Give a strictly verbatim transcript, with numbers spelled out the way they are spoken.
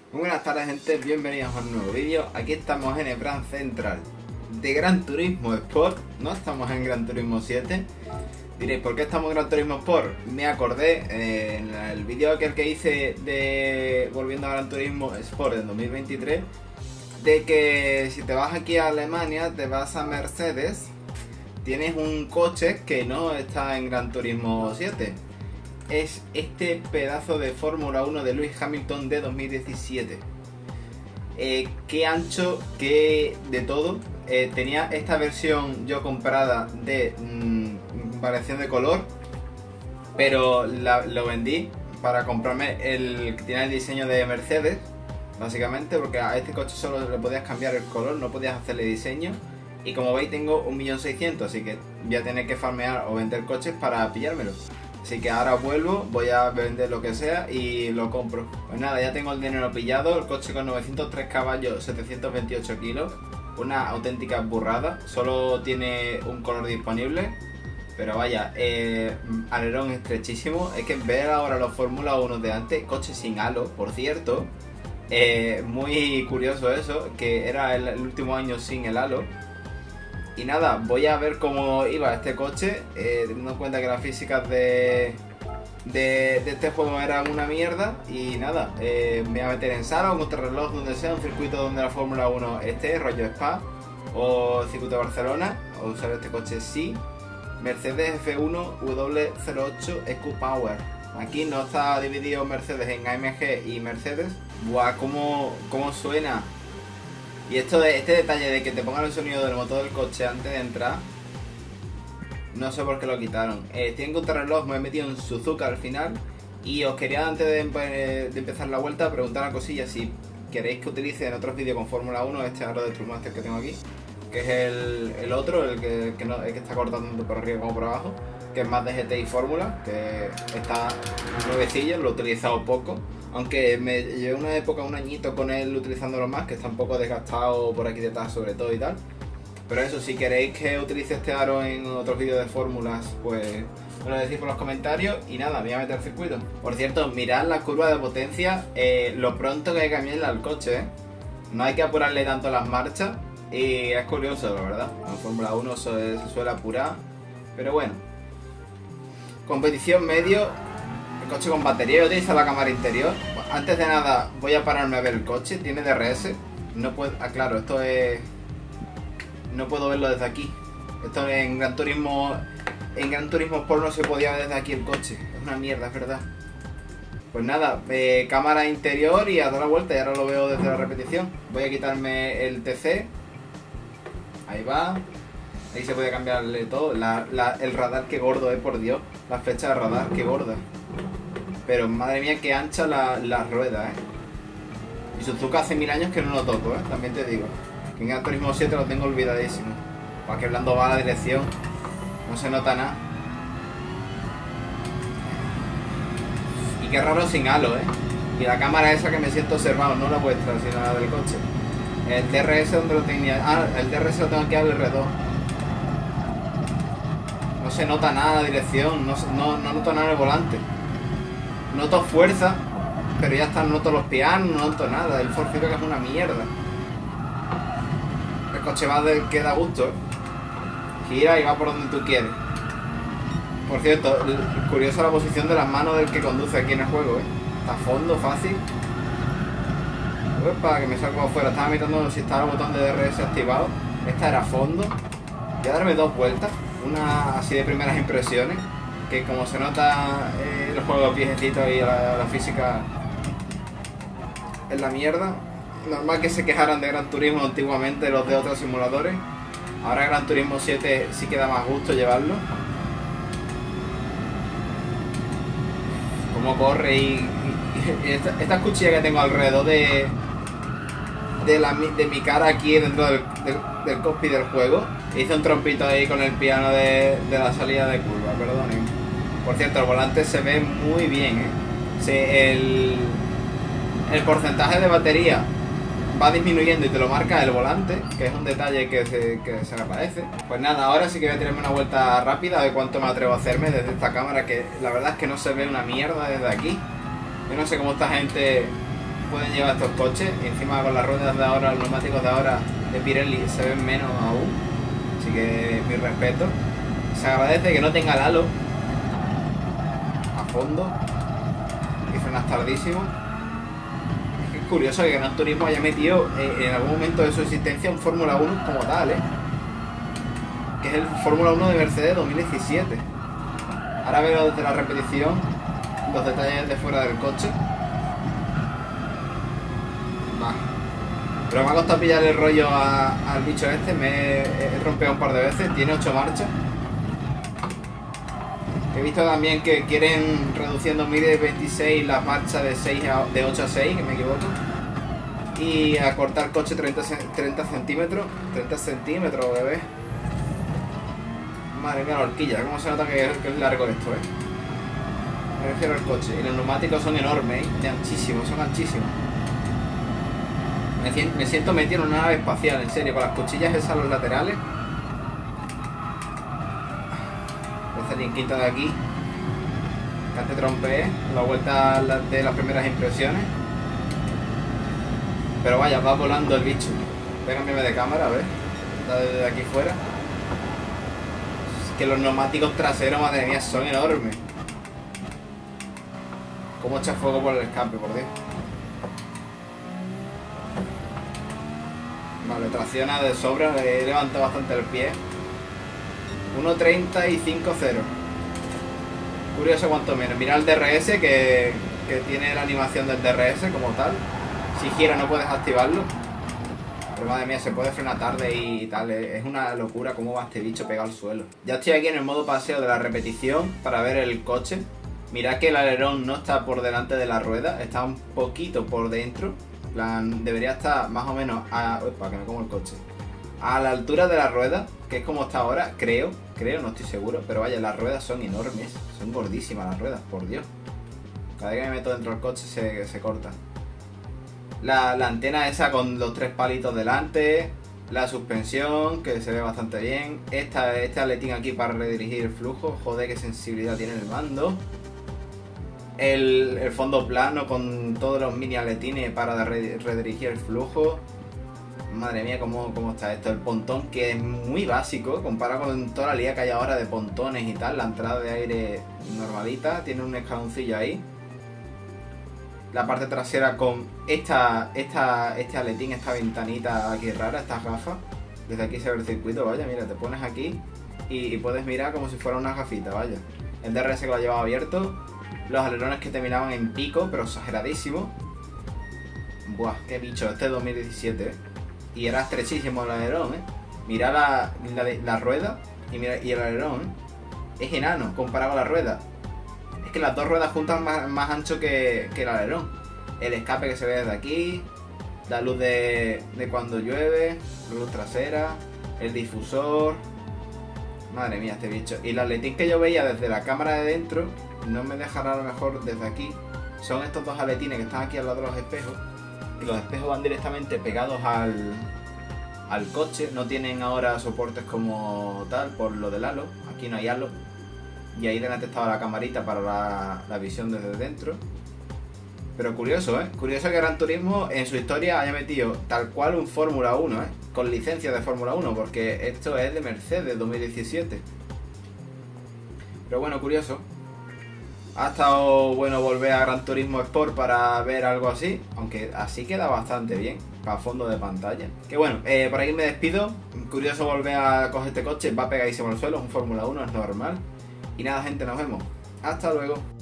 Muy buenas tardes, gente, bienvenidos a un nuevo vídeo. Aquí estamos en el Brand Central de Gran Turismo Sport. No estamos en Gran Turismo siete. Diréis, ¿por qué estamos en Gran Turismo Sport? Me acordé eh, en el vídeo aquel que hice de Volviendo a Gran Turismo Sport en dos mil veintitrés, de que si te vas aquí a Alemania, te vas a Mercedes, tienes un coche que no está en Gran Turismo siete. Es este pedazo de Fórmula uno de Lewis Hamilton de dos mil diecisiete. Eh, qué ancho, qué de todo. Eh, tenía esta versión yo comprada de mmm, variación de color, pero la, lo vendí para comprarme el que tiene el diseño de Mercedes, básicamente, porque a este coche solo le podías cambiar el color, no podías hacerle diseño. Y como veis tengo un millón seiscientos mil, así que voy a tener que farmear o vender coches para pillármelo. Así que ahora vuelvo, voy a vender lo que sea y lo compro. Pues nada, ya tengo el dinero pillado, el coche con novecientos tres caballos, setecientos veintiocho kilos. Una auténtica burrada, solo tiene un color disponible. Pero vaya, eh, alerón estrechísimo. Es que ver ahora los Fórmula uno de antes, coche sin halo, por cierto. Eh, muy curioso eso, que era el, el último año sin el halo. Y nada, voy a ver cómo iba este coche, eh, teniendo en cuenta que las físicas de, de, de este juego eran una mierda. Y nada, eh, me voy a meter en sala o contrarreloj, donde sea, un circuito donde la Fórmula uno esté, rollo Spa o circuito de Barcelona, o usar este coche sí. Mercedes F uno W cero ocho E Q Power. Aquí no está dividido Mercedes en A M G y Mercedes. Buah, cómo, cómo suena. Y esto de, este detalle de que te pongan el sonido del motor del coche antes de entrar, no sé por qué lo quitaron. Eh, tienen contrarreloj, me he metido en Suzuka al final. Y os quería, antes de, de empezar la vuelta, preguntar una cosilla. Si queréis que utilice en otros vídeos con Fórmula uno este aro de Trumaster que tengo aquí, que es el, el otro, el que, que, no, el que está cortando tanto por arriba como por abajo, que es más de G T y Fórmula, que está nuevecillo, lo he utilizado poco. Aunque me llevé una época, un añito con él utilizándolo más, que está un poco desgastado por aquí detrás sobre todo y tal. Pero eso, si queréis que utilice este aro en otros vídeos de fórmulas, pues me lo decís por los comentarios. Y nada, me voy a meter al circuito. Por cierto, mirad la curva de potencia, eh, lo pronto que hay que cambiarle al coche, ¿eh? No hay que apurarle tanto las marchas. Y es curioso, la verdad. En Fórmula uno se, se suele apurar. Pero bueno. Competición medio. Coche con batería, utiliza la cámara interior. Antes de nada voy a pararme a ver el coche. Tiene D R S. No puedo. Ah, claro, esto es. No puedo verlo desde aquí. Esto en Gran Turismo. En Gran Turismo Sport no se podía ver desde aquí el coche. Es una mierda, es verdad. Pues nada, eh, cámara interior y a dar la vuelta. Y ahora lo veo desde la repetición. Voy a quitarme el T C. Ahí va. Ahí se puede cambiarle todo. La, la, el radar, qué gordo, eh, por Dios. La fecha de radar, qué gorda. Pero madre mía, qué ancha la, la rueda, eh. Y Suzuka hace mil años que no lo toco, eh. También te digo. Que en Gran Turismo siete lo tengo olvidadísimo. Para que blando va la dirección. No se nota nada. Y qué raro sin halo, eh. Y la cámara esa que me siento observado, no la vuestra, sino la del coche. El D R S donde lo tenía. Ah, el D R S lo tengo aquí al R dos. No se nota nada la dirección, no, no, no noto nada en el volante. Noto fuerza, pero ya está, no noto los pianos, no noto nada. El Ford Fiesta, que es una mierda. El coche va del que da gusto, ¿eh? Gira y va por donde tú quieres. Por cierto, curiosa la posición de las manos del que conduce aquí en el juego, ¿eh? Está a fondo, fácil. Para que me salgo afuera. Estaba mirando si estaba el botón de D R S activado. Esta era a fondo. Voy a darme dos vueltas. Una así de primeras impresiones. Que como se nota eh, el juego de los piececitos y la, la física es la mierda. Normal que se quejaran de Gran Turismo antiguamente los de otros simuladores. Ahora Gran Turismo siete sí que da más gusto llevarlo. Como corre y, y, y esta, esta cuchilla que tengo alrededor de de, la, de mi cara aquí dentro del, del, del cockpit del juego. Hice un trompito ahí con el piano de, de la salida de curva, perdonen. Por cierto, el volante se ve muy bien, ¿eh? Sí, el, el porcentaje de batería va disminuyendo y te lo marca el volante, que es un detalle que se, que se me parece. Pues nada, ahora sí que voy a tirarme una vuelta rápida a ver cuánto me atrevo a hacerme desde esta cámara, que la verdad es que no se ve una mierda desde aquí. Yo no sé cómo esta gente pueden llevar estos coches. Y encima con las ruedas de ahora, los neumáticos de ahora de Pirelli se ven menos aún. Así que mi respeto. Se agradece que no tenga el halo a fondo y frenas tardísimo. Es curioso que Gran Turismo haya metido eh, en algún momento de su existencia un Fórmula uno como tal, ¿eh? Que es el Fórmula uno de Mercedes dos mil diecisiete. Ahora veo desde la repetición los detalles de fuera del coche. Bah. Pero me ha costado pillar el rollo a, al bicho este. Me he, he rompido un par de veces. Tiene ocho marchas. He visto también que quieren reduciendo en mil veintiséis las marchas de, seis a, de ocho a seis, que me equivoco. Y acortar el coche treinta centímetros. treinta centímetros, bebé. Madre mía, la horquilla, cómo se nota que, que es largo esto, eh. Me refiero al coche. Y los neumáticos son enormes, ¿eh? De anchísimos, son anchísimos. Me, me siento metido en una nave espacial, en serio, con las cuchillas esas a los laterales. Voy a salir en quinta de aquí. Cante trompe, la vuelta de las primeras impresiones. Pero vaya, va volando el bicho. Voy a cambiarme de cámara, a ver. Está desde aquí fuera. Que los neumáticos traseros, madre mía, son enormes. Cómo echa fuego por el escape, por Dios. Vale, tracciona de sobra, le he levantado bastante el pie. uno treinta y cinco cero. Curioso cuánto menos. Mira el D R S que, que tiene la animación del D R S como tal. Si gira no puedes activarlo. Pero madre mía, se puede frenar tarde y tal. Es una locura cómo va este bicho pegado al suelo. Ya estoy aquí en el modo paseo de la repetición para ver el coche. Mirad que el alerón no está por delante de la rueda, está un poquito por dentro. En plan, debería estar más o menos a... Uy, que me como el coche. A la altura de la rueda, que es como está ahora, creo. Creo, no estoy seguro. Pero vaya, las ruedas son enormes. Son gordísimas las ruedas, por Dios. Cada vez que me meto dentro del coche se, se corta. La, la antena esa con los tres palitos delante. La suspensión, que se ve bastante bien. Esta, este aletín aquí para redirigir el flujo. Joder, qué sensibilidad tiene el mando. El, el fondo plano con todos los mini aletines para redirigir el flujo. Madre mía, cómo, cómo está esto. El pontón, que es muy básico comparado con toda la liga que hay ahora de pontones y tal. La entrada de aire normalita. Tiene un escaloncillo ahí. La parte trasera con esta, esta, este aletín, esta ventanita aquí rara, estas gafas. Desde aquí se ve el circuito, vaya, mira, te pones aquí y, y puedes mirar como si fuera una gafita, vaya. El D R S que lo llevaba abierto. Los alerones que terminaban en pico, pero exageradísimo. Buah, qué bicho, este es dos mil diecisiete, ¿eh? Y era estrechísimo el alerón, ¿eh? Mira la, la, la rueda y, mira, y el alerón, ¿eh? Es enano comparado a la rueda. Es que las dos ruedas juntas más, más ancho que, que el alerón. El escape que se ve desde aquí. La luz de, de cuando llueve. La luz trasera. El difusor. Madre mía, este bicho. Y la aletín que yo veía desde la cámara de dentro, no me dejará a lo mejor desde aquí. Son estos dos aletines que están aquí al lado de los espejos. Y los espejos van directamente pegados al, al coche. No tienen ahora soportes como tal por lo del halo. Aquí no hay halo. Y ahí delante estaba la camarita para la, la visión desde dentro. Pero curioso, ¿eh? Curioso que Gran Turismo en su historia haya metido tal cual un Fórmula uno, ¿eh? Con licencia de Fórmula uno, porque esto es de Mercedes dos mil diecisiete. Pero bueno, curioso. Ha estado bueno volver a Gran Turismo Sport para ver algo así, aunque así queda bastante bien, para fondo de pantalla. Que bueno, eh, por aquí me despido. Curioso volver a coger este coche, va pegadísimo al suelo, es un Fórmula uno, es normal. Y nada, gente, nos vemos. Hasta luego.